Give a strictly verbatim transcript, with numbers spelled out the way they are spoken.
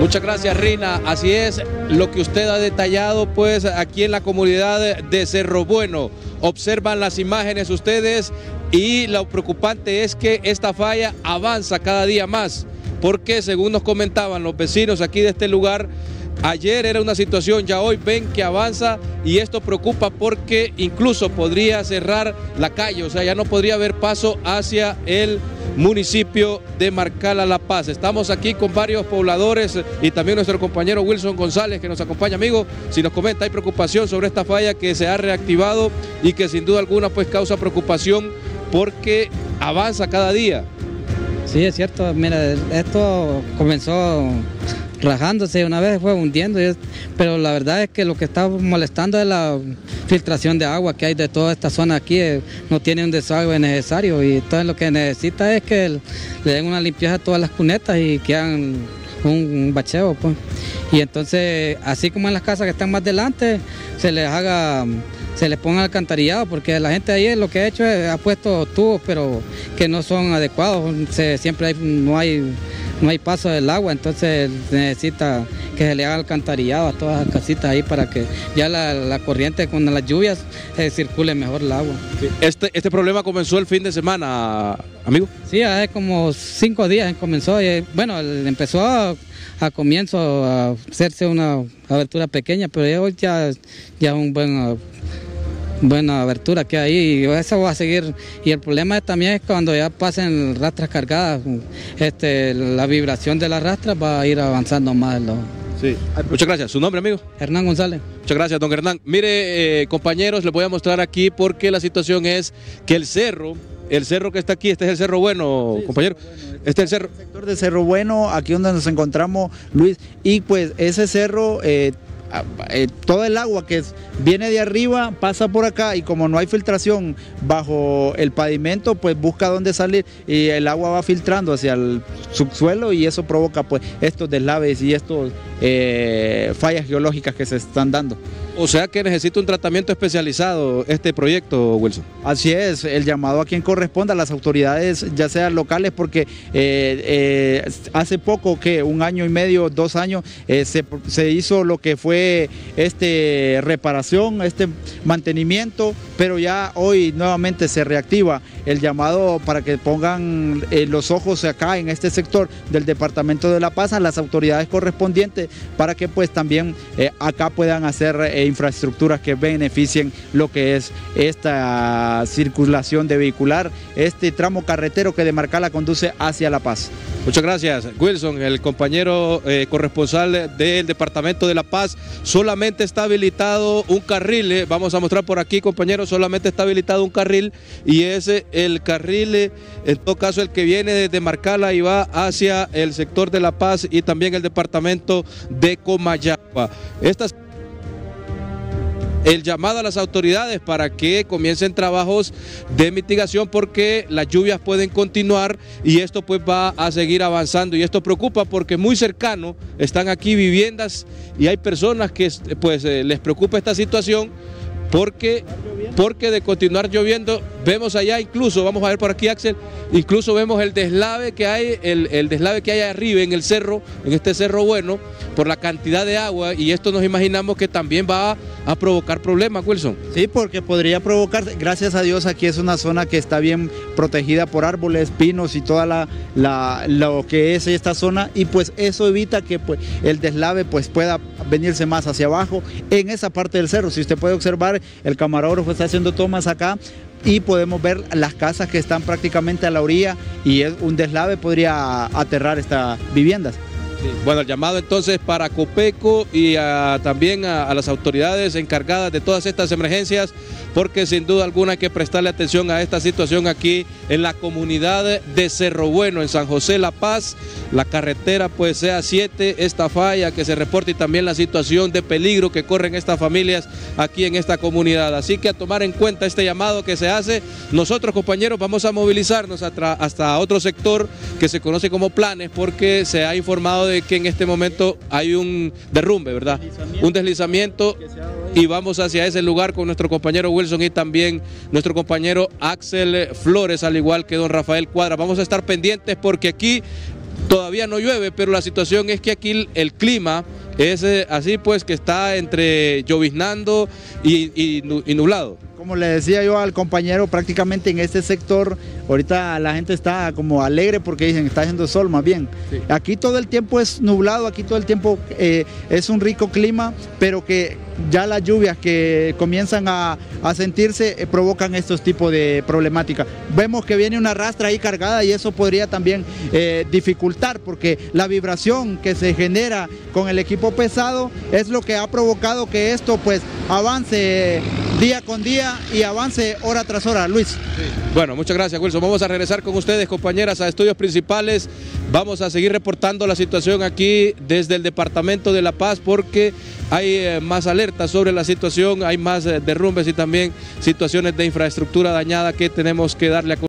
Muchas gracias, Rina. Así es lo que usted ha detallado pues aquí en la comunidad de Cerro Bueno. Observan las imágenes ustedes y lo preocupante es que esta falla avanza cada día más, porque según nos comentaban los vecinos aquí de este lugar, ayer era una situación, ya hoy ven que avanza y esto preocupa porque incluso podría cerrar la calle, o sea, ya no podría haber paso hacia el municipio de Marcala La Paz. Estamos aquí con varios pobladores y también nuestro compañero Wilson González que nos acompaña. Amigo, si nos comenta, hay preocupación sobre esta falla que se ha reactivado y que sin duda alguna pues causa preocupación porque avanza cada día. Sí, es cierto, mira, esto comenzó rajándose, una vez fue hundiendo, pero la verdad es que lo que está molestando es la filtración de agua que hay de toda esta zona aquí, no tiene un desagüe necesario y entonces lo que necesita es que le den una limpieza a todas las cunetas y que hagan un bacheo, pues. Y entonces, así como en las casas que están más adelante, se les haga, se les ponga alcantarillado, porque la gente ahí lo que ha hecho es, ha puesto tubos, pero que no son adecuados, se, siempre hay, no hay no hay paso del agua, entonces necesita que se le haga alcantarillado a todas las casitas ahí para que ya la, la corriente con las lluvias eh, circule mejor el agua. Este, este problema comenzó el fin de semana, amigo. Sí, hace como cinco días comenzó, y, bueno, empezó a, a comienzo a hacerse una abertura pequeña, pero hoy ya ya un buen buena abertura que hay y eso va a seguir. Y el problema también es cuando ya pasen rastras cargadas, este, la vibración de las rastras va a ir avanzando más. Lo... Sí. Muchas gracias. ¿Su nombre, amigo? Hernán González. Muchas gracias, don Hernán. Mire, eh, compañeros, les voy a mostrar aquí porque la situación es que el cerro, el cerro que está aquí, este es el Cerro Bueno, sí, compañero. Cerro Bueno. Este, este es el cerro. El sector de Cerro Bueno, aquí donde nos encontramos, Luis, y pues ese cerro... Eh, Eh, todo el agua que es, viene de arriba pasa por acá y como no hay filtración bajo el pavimento, pues busca dónde salir y el agua va filtrando hacia el subsuelo y eso provoca pues estos deslaves y estos eh, fallas geológicas que se están dando. O sea que necesita un tratamiento especializado este proyecto, Wilson. Así es, el llamado a quien corresponda, a las autoridades, ya sean locales, porque eh, eh, hace poco, que un año y medio, dos años, eh, se, se hizo lo que fue este reparación, este mantenimiento, pero ya hoy nuevamente se reactiva el llamado para que pongan eh, los ojos acá en este sector del departamento de La Paz a las autoridades correspondientes para que pues también eh, acá puedan hacer eh, infraestructuras que beneficien lo que es esta circulación de vehicular, este tramo carretero que de Marcala conduce hacia La Paz. Muchas gracias, Wilson, el compañero eh, corresponsal del departamento de La Paz. Solamente está habilitado un carril, eh, vamos a mostrar por aquí, compañero, solamente está habilitado un carril y es el carril, eh, en todo caso el que viene desde Marcala y va hacia el sector de La Paz y también el departamento de Comayagua. Estas El llamado a las autoridades para que comiencen trabajos de mitigación porque las lluvias pueden continuar y esto pues va a seguir avanzando y esto preocupa porque muy cercano están aquí viviendas y hay personas que pues eh, les preocupa esta situación porque, porque de continuar lloviendo, vemos allá incluso, vamos a ver por aquí, Axel, incluso vemos el deslave que hay, el, el deslave que hay arriba en el cerro, en este Cerro Bueno, por la cantidad de agua y esto nos imaginamos que también va a, a provocar problemas, Wilson. Sí, porque podría provocar, gracias a Dios aquí es una zona que está bien protegida por árboles, pinos y toda la, la lo que es esta zona y pues eso evita que pues, el deslave pues pueda venirse más hacia abajo en esa parte del cerro. Si usted puede observar, el camarógrafo está haciendo tomas acá y podemos ver las casas que están prácticamente a la orilla y es un deslave podría aterrar estas viviendas. Sí. Bueno, el llamado entonces para Copeco y a, también a, a las autoridades encargadas de todas estas emergencias, porque sin duda alguna hay que prestarle atención a esta situación aquí en la comunidad de Cerro Bueno, en San José La Paz. La carretera pues sea siete, esta falla que se reporta y también la situación de peligro que corren estas familias aquí en esta comunidad. Así que a tomar en cuenta este llamado que se hace, nosotros compañeros vamos a movilizarnos hasta, hasta otro sector que se conoce como Planes, porque se ha informado de que en este momento hay un derrumbe, ¿verdad? Un deslizamiento y vamos hacia ese lugar con nuestro compañero Wilson y también nuestro compañero Axel Flores, al igual que don Rafael Cuadra. Vamos a estar pendientes porque aquí todavía no llueve, pero la situación es que aquí el, el clima es eh, así pues que está entre lloviznando y, y, y nublado. Como le decía yo al compañero, prácticamente en este sector, ahorita la gente está como alegre porque dicen está haciendo sol más bien. Sí. Aquí todo el tiempo es nublado, aquí todo el tiempo eh, es un rico clima, pero que ya las lluvias que comienzan a, a sentirse eh, provocan estos tipos de problemática. Vemos que viene una rastra ahí cargada y eso podría también eh, dificultar porque la vibración que se genera con el equipo pesado es lo que ha provocado que esto pues avance día con día y avance hora tras hora. Luis. Sí. Bueno, muchas gracias, Wilson. Vamos a regresar con ustedes, compañeras, a Estudios Principales. Vamos a seguir reportando la situación aquí desde el Departamento de La Paz porque hay eh, más alertas sobre la situación, hay más eh, derrumbes y también situaciones de infraestructura dañada que tenemos que darle a